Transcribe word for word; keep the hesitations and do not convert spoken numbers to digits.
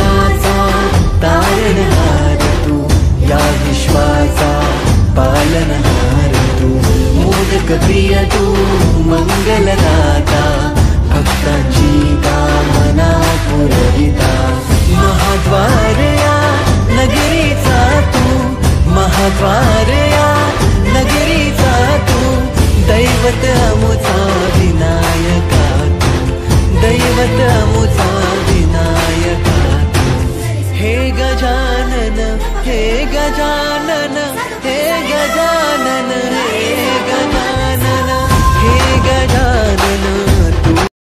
जगाचा तारणहार तू, या विश्वाचा पालनहार तू, मोदक प्रिय तू मंगलदाता, भक्तांची कामना पुरविता, महाद्वार या नगरीचा तू, महाद्वार या नगरीचा तू, दैवत अमुचा विनायका तू, दैवत अमुचा विनायका तू, हे गजानन हे गजानन